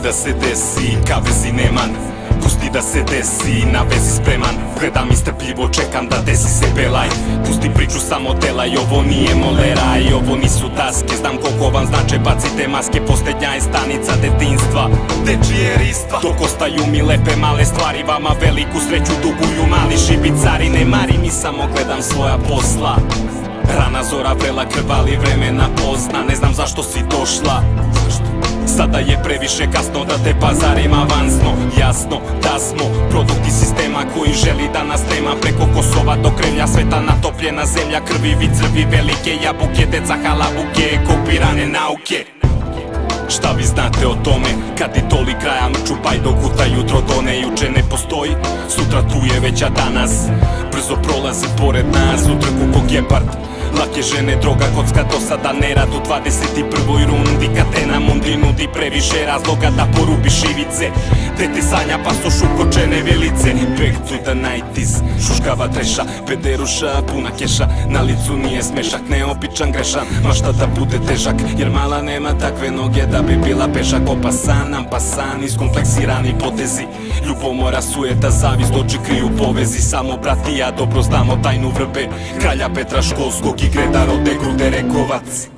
da se desi, ka vezi neman. Pusti da se desi, na vezi spreman. Gledam i strpljivo čekam da desi se belaj. Pusti priču samo delaj, ovo nije molera i ovo nisu taske. Znam koliko vam znače, bacite maske. Posljednja je stanica detinstva, dečije ristva. Dok ostaju mi lepe male stvari, vama veliku sreću duguju mali šibicari. Ne mari mi, samo gledam svoja posla. Rana zora vrela, krvali vremena pozna. Ne znam zašto si došla, sada je previše kasno da te pazarim avansno. Jasno da smo produkti sistema koji želi da nas nema. Preko Kosova do Kremlja, sveta natopljena zemlja. Krvi, vicrvi, velike jabuke, deca halabuke, kopirane nauke. Šta vi znate o tome, kad i toli kraja mrču paj dok uta jutro done. Juče ne postoji, sutra tu je već, a danas brzo prolazi pored nas u trku ko gepard. Lake žene, droga, kocka, do sada nerad u 21. rundi. Kad te na mundi nudi previše razloga da porubiš ivice. Dete sanja pa su šukočene vilice. Back to the 90s, šuškava treša, pederuša, puna keša. Na licu nije smešak, neobičan grešan, mašta da bude težak. Jer mala nema takve noge da bi bila pešak. Opasan, ampasan, iskompleksirani potezi. Ljubomora, sujeta, zavist, oči kriju povezi. Samo brat i ja dobro znamo tajnu vrbe kralja Petra Školskog i Greda Rode Grude Rekovac.